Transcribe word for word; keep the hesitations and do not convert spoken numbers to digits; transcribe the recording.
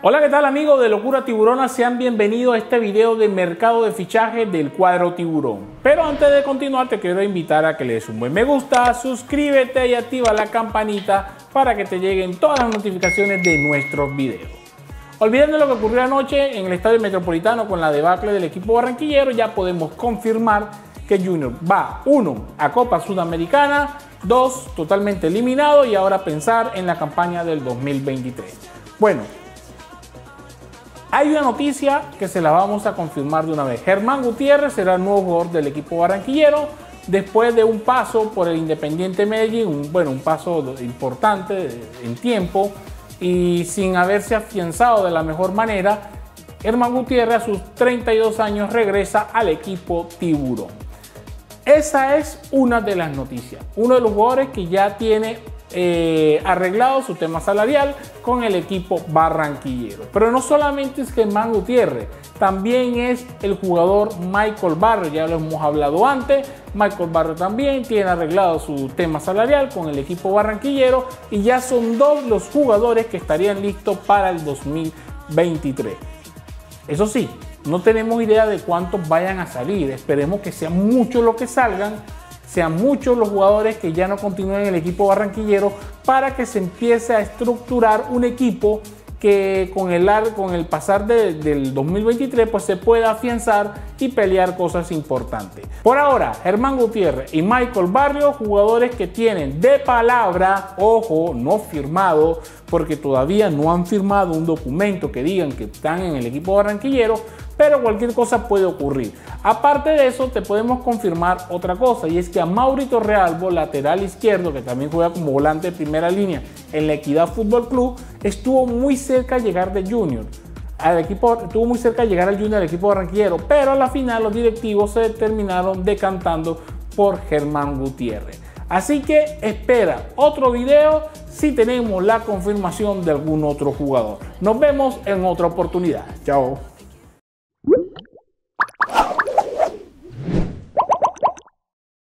Hola, ¿qué tal amigos de Locura Tiburona? Sean bienvenidos a este video de mercado de fichajes del cuadro tiburón. Pero antes de continuar te quiero invitar a que le des un buen me gusta, suscríbete y activa la campanita para que te lleguen todas las notificaciones de nuestros videos. Olvidando lo que ocurrió anoche en el Estadio Metropolitano con la debacle del equipo barranquillero, ya podemos confirmar que Junior va, uno, a Copa Sudamericana, dos, totalmente eliminado y ahora pensar en la campaña del dos mil veintitrés. Bueno, hay una noticia que se la vamos a confirmar de una vez. Germán Gutiérrez será el nuevo jugador del equipo barranquillero después de un paso por el Independiente Medellín, un, bueno, un paso importante en tiempo y sin haberse afianzado de la mejor manera. Germán Gutiérrez a sus treinta y dos años regresa al equipo tiburón. Esa es una de las noticias. Uno de los jugadores que ya tiene eh, arreglado su tema salarial con el equipo barranquillero. Pero no solamente es Germán Gutiérrez, también es el jugador Michael Barrio. Ya lo hemos hablado antes. Michael Barrio también tiene arreglado su tema salarial con el equipo barranquillero y ya son dos los jugadores que estarían listos para el dos mil veintitrés. Eso sí, no tenemos idea de cuántos vayan a salir. Esperemos que sean muchos los que salgan, sean muchos los jugadores que ya no continúen en el equipo barranquillero para que se empiece a estructurar un equipo que con el, con el pasar de, del dos mil veintitrés pues se pueda afianzar y pelear cosas importantes. Por ahora, Germán Gutiérrez y Michael Barrio, jugadores que tienen de palabra, ojo, no firmado, porque todavía no han firmado un documento que digan que están en el equipo barranquillero, pero cualquier cosa puede ocurrir. Aparte de eso, te podemos confirmar otra cosa, y es que a Mauri Torrealbo, lateral izquierdo, que también juega como volante de primera línea en la Equidad Fútbol Club, estuvo muy cerca de llegar de Junior. Al equipo, estuvo muy cerca de llegar al Junior al equipo barranquillero, pero a la final los directivos se terminaron decantando por Germán Gutiérrez. Así que espera otro video si tenemos la confirmación de algún otro jugador. Nos vemos en otra oportunidad. Chao.